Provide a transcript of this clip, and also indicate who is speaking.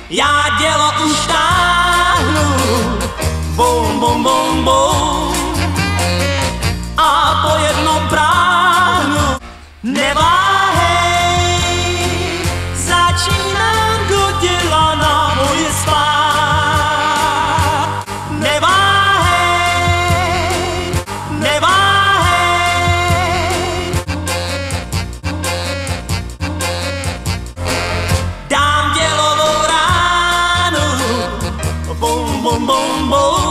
Speaker 1: Já dělo už táhnu, bum, bum, bum, bum, a po jednom práhnu. Neváhej, začínám do děla na moje spát. Neváhej, neváhej, dám dělovou ránu, bum, bum, bum, bum.